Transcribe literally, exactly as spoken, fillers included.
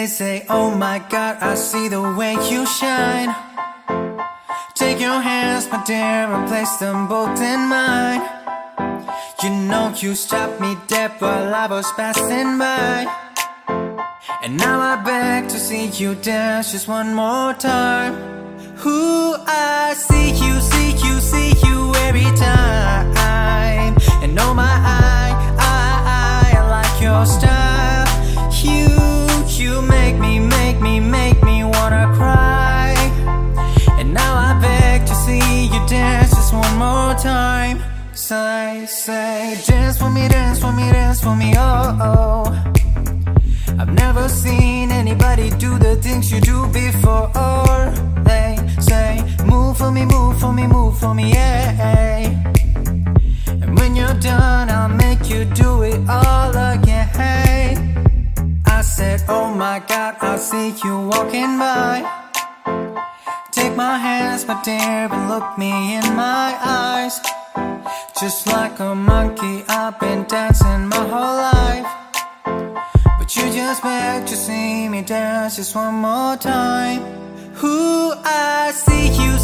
They say, oh my God, I see the way you shine. Take your hands, my dear, and place them both in mine. You know you stopped me dead while I was passing by. And now I beg to see you dance just one more time. Ooh, I see you, see you, see you every time. And oh my, I, I, I like your style. You, you make me, make me, make me wanna cry. And now I beg to see you dance just one more time. Say, say, dance for me, dance for me, dance for me, oh, oh. I've never seen anybody do the things you do before. They say, move for me, move for me, move for me, yeah. And when you're done, I'll make you do it all again. I said, oh my God, I see you walking by. Take my hands, my dear, and look me in my eyes. Just like a monkey, I've been dancing my whole life. But you just beg to see me dance just one more time. Ooh, I see you,